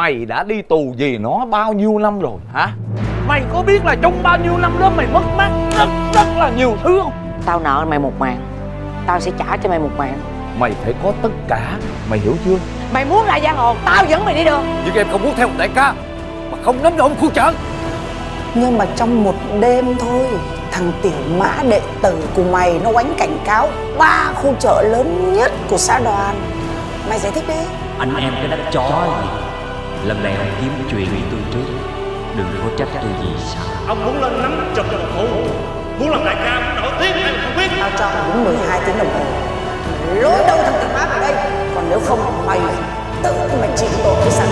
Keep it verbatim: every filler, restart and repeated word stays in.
mày đã đi tù vì nó bao nhiêu năm rồi hả? Mày có biết là trong bao nhiêu năm đó mày mất mát rất rất là nhiều thứ không? Tao nợ mày một ngàn, tao sẽ trả cho mày một ngàn. Mày phải có tất cả, mày hiểu chưa? Mày muốn lại giang hồ, tao dẫn mày đi đường. Nhưng em không muốn theo một đại ca mà không nắm trọn khuôn chợ. Nhưng mà trong một đêm thôi, thằng Tiểu Mã đệ tử của mày nó oánh cảnh cáo ba khu chợ lớn nhất của xã Đoàn. Mày giải thích đi. Anh em cái đách chó gì? Lần này ông kiếm chuyện với tôi trước, đừng có trách tôi gì sao. Ông muốn lên nắm chụp một phụ, muốn làm đại ca nổi tiếng hay không biết. Tao cho mày đúng mười hai tiếng đồng hồ. Lối đâu thằng Tiểu Mã vào đây. Còn nếu không mày tự mày chịu tội cái